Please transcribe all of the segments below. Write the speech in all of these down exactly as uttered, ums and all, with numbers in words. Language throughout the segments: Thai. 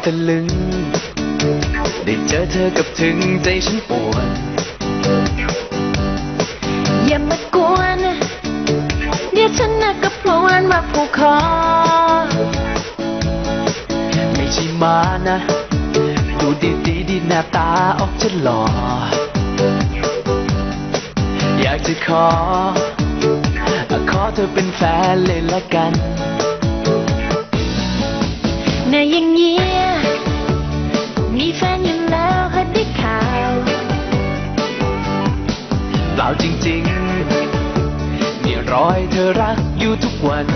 ตะลึงได้เจอเธอกับถึงใจฉันปวดอย่ามากวนเดี๋ยวฉันน่ะก็พลวนมาผูกคอไม่ใช่มานะดูดีดีดีหน้าตาออกจะหล่ออยากจะขอขอเธอเป็นแฟนเลยละกันน่ะอย่างเงี้ยมีแฟนอยู่แล้วเคยได้ข่าวเปล่าจริงๆนี่รอยเธอรักอยู่ทุกวัน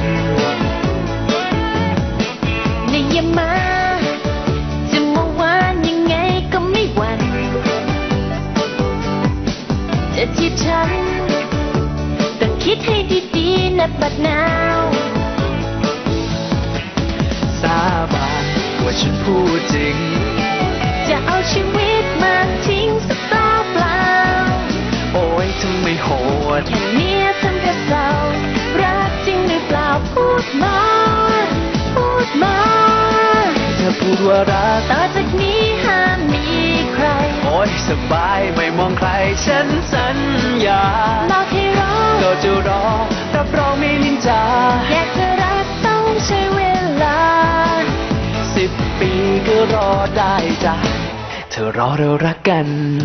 น่ะอย่ามาจะมาหวานยังไงก็ไม่หวั่นจะจีบฉันต้องคิดให้ดีๆนะบัดนาวสาบานว่าฉันพูดจริงจะเอาชีวิตมาทิ้งสักเปล่าเปล่าโอ้ยทำไมโหดแค่เนี้ยทำให้เศร้ารักจริงหรือเปล่าพูดมาพูดมาเธอพูดว่ารักต่อจากนี้ห้ามมีใครโอ้ยสบายไม่มองใครฉันสัญญาบอกให้รอก็จะรอรับรองไม่นินจาอยากจะรักต้องใช้เวลาสิบปีก็รอได้จ้ะเธอรอเรารักกัน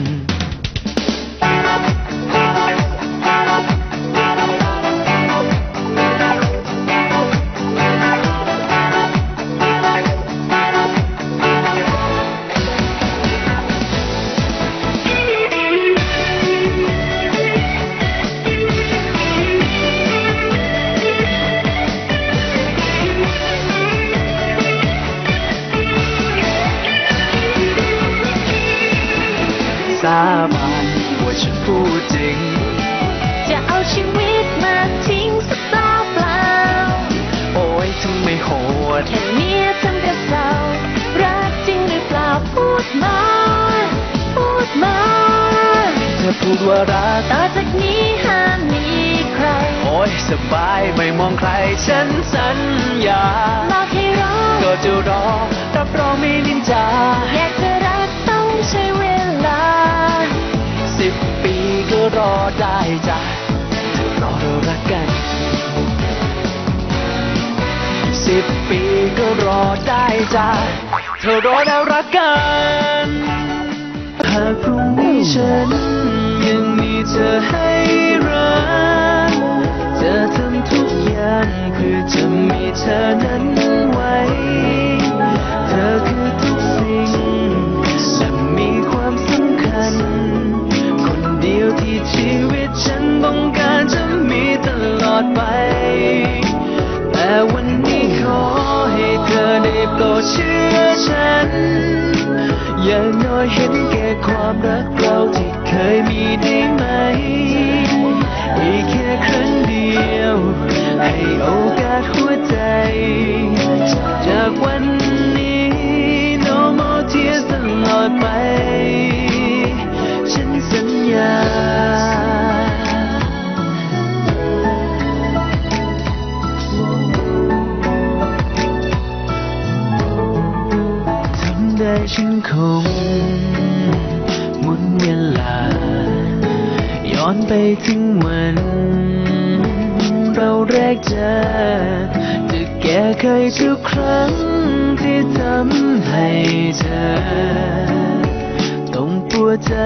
สาบานว่าฉันพูดจริงจะเอาชีวิตมาทิ้งสักเปล่าเปล่าโอ้ยทำไมโหดแค่เนี้ยทำให้เศร้ารักจริงหรือเปล่าพูดมาพูดมาเธอพูดว่ารักต่อจากนี้ห้ามมีใครโอ้ยสบายไม่มองใครฉันสัญญาบอกให้รอก็จะรอรับรองไม่นินจาอยากจะรักต้องใช้เวลาสิบปีก็รอได้จ้ะเธอรอเรารักกันสิบปีก็รอได้จ้ะเธอรอเรารักกันหากพรุ่งนี้ฉันยังมีเธอให้รักจะทำทุกอย่างเพื่อจะมีเธอนั้นไว้เธอคือทุกสิ่งและมีความสำคัญคนเดียวที่ชีวิตฉันต้องการจะมีตลอดไปแต่วันนี้ขอให้เธอได้โปรดเชื่อฉันอย่างน้อยเห็นแก่ความรักเราที่เคยมีได้ไหมอีกแค่ครั้งเดียวให้โอกาสหัวใจจากวันนี้ no more tears ตลอดไปฉันสัญญาทำได้ฉันคงหมุนเวลาย้อนไปถึงวันเราแรกเจอจะแก้ไขทุกครั้งที่ทำให้เธอต้องปวดใจ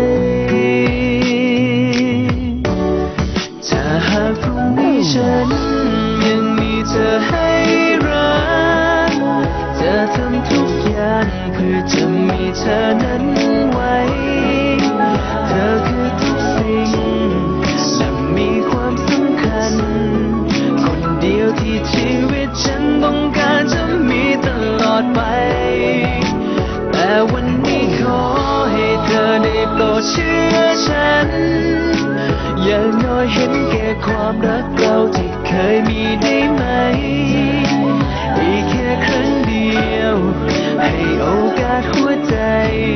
ถ้าหากพรุ่งนี้ฉันยังมีเธอให้รักจะทำทุกอย่างเพื่อจะมีเธอนั้นไว้เธอคือทุกสิ่งและมีความสำคัญคนเดียวที่ชีวิตฉันต้องการจะมีตลอดไปแต่วันนี้ขอให้เธอได้โปรดเชื่อฉันอย่างน้อยเห็นแก่ความรักเราที่เคยมีได้ไหมอีกแค่ครั้งเดียวให้โอกาสหัวใจ